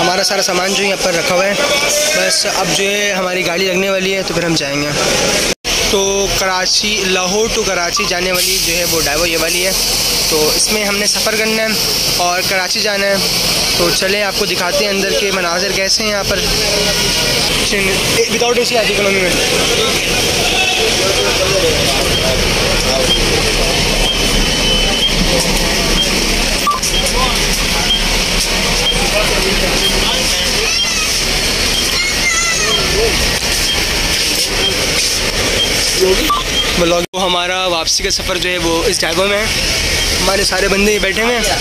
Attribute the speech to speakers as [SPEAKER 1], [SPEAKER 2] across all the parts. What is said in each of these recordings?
[SPEAKER 1] हमारा सारा सामान जो है यहाँ पर रखा हुआ है। बस अब जो है हमारी गाड़ी लगने वाली है तो फिर हम जाएंगे। तो कराची, लाहौर टू कराची जाने वाली जो है वो ड्राइवर ये वाली है। तो इसमें हमने सफ़र करना है और कराची जाना है। तो चले आपको दिखाते हैं अंदर के मनाज़र कैसे हैं यहाँ पर। विदाउट एसी आती इकोनॉमी में। ब्लॉग तो हमारा वापसी का सफ़र जो है वो इस ड्राइवर में है। हमारे सारे बंदे बैठे हुए हैं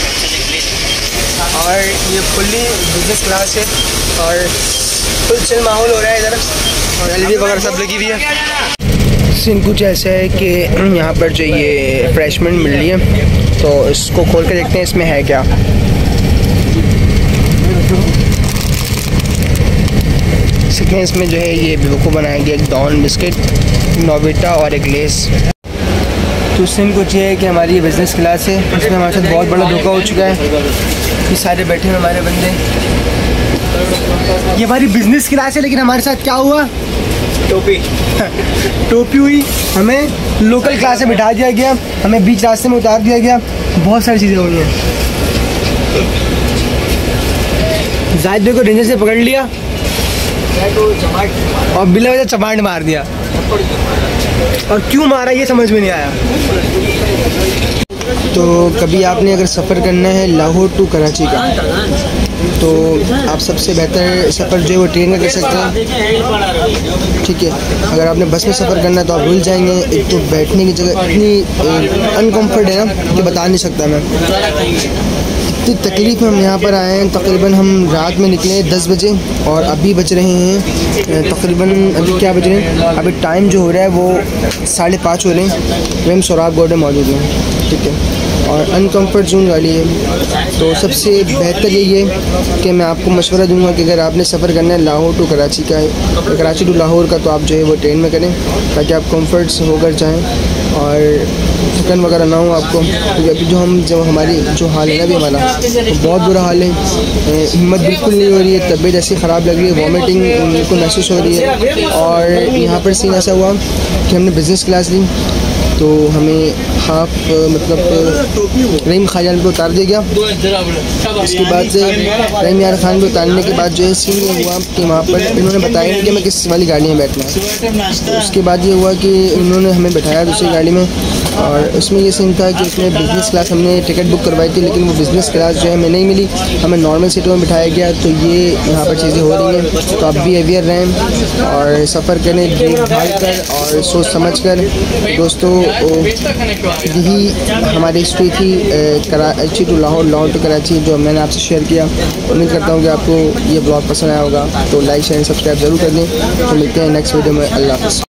[SPEAKER 1] और ये फुल्ली बिजनेस क्लास है और फुल चिल माहौल हो रहा है इधर और एलईडी वगैरह सब लगी हुई है। सीन कुछ ऐसा है कि यहाँ पर जो ये फ्रेशमेंट मिल रही है तो इसको खोल कर देखते हैं इसमें है क्या। इसमें जो है ये बिल्कुल बनाया गया, एक डॉन बिस्किट, नोविटा और एक लेस। तो सीन कुछ ये है कि हमारी ये बिज़नेस क्लास है, इसमें हमारे साथ बहुत बड़ा धोखा हो चुका है। ये सारे बैठे हैं हमारे बंदे। ये हमारी बिज़नेस क्लास है लेकिन हमारे साथ क्या हुआ, टोपी हुई। हमें लोकल क्लास में बिठा दिया गया, हमें बीच रास्ते में उतार दिया गया। बहुत सारी चीज़ें हुई हैं। जायद को रेंजर से पकड़ लिया और बिला वजह चमाट मार दिया। और क्यों मारा ये समझ में नहीं आया। तो कभी आपने अगर सफ़र करना है लाहौर टू कराची का तो आप सबसे बेहतर सफ़र जो है वो ट्रेन में कर सकते हैं। ठीक है, अगर आपने बस में सफ़र करना है तो आप भूल जाएंगे। एक तो बैठने की जगह इतनी अनकम्फर्ट है ना कि बता नहीं सकता मैं। इतनी तकलीफ में हम यहाँ पर आए हैं। तकरीबन हम रात में निकले 10 बजे और अभी बज रहे हैं तकरीबन, अभी क्या बज रहे हैं, अभी टाइम जो हो रहा है वो 5:30 हो रहे हैं। हम सोराब गोड में मौजूद हैं। ठीक है, और अनकम्फर्ट जोन गाड़ी है। तो सबसे बेहतर यही है कि मैं आपको मशवरा दूंगा कि अगर आपने सफ़र करना है लाहौर टू कराची का, कराची टू लाहौर का, तो आप जो है वो ट्रेन में करें ताकि आप कम्फर्ट से होकर जाएँ और थकन वगैरह ना हो आपको। क्योंकि अभी जो हमारी जो हाल है ना अभी हमारा तो बहुत बुरा हाल है। हिम्मत बिल्कुल नहीं हो रही है, तबीयत ऐसी ख़राब लग रही है, वॉमिटिंग बिल्कुल महसूस हो रही है। और यहाँ पर सीन ऐसा हुआ कि हमने बिज़नेस क्लास ली तो हमें हाफ मतलब रहीम खान पे उतार दिया गया। उसके बाद रहीम यार खान पे उतारने के बाद जो है सीन ये हुआ कि वहाँ पर इन्होंने बताया नहीं कि मैं किस वाली गाड़ी में बैठना है। तो उसके बाद ये हुआ कि इन्होंने हमें बैठाया दूसरी गाड़ी में और उसमें ये सीन था कि उसमें बिज़नेस क्लास हमने टिकट बुक करवाई थी लेकिन वो बिज़नेस क्लास जो है हमें नहीं मिली, हमें नॉर्मल सीटों में बिठाया गया। तो ये यहाँ पर चीज़ें हो रही हैं। तो आप भी अवेयर रहें और सफ़र करें देख भाल कर और सोच समझ कर। दोस्तों यही हमारी हिस्ट्री थी कराची टू लाहौर, लाहौर टू कराची, जो मैंने आपसे शेयर किया। उम्मीद करता हूँ कि आपको ये ब्लॉग पसंद आया होगा। तो लाइक शेयर सब्सक्राइब ज़रूर कर दें। तो मिलते हैं नेक्स्ट वीडियो में। अल्लाह हाफ़िज़।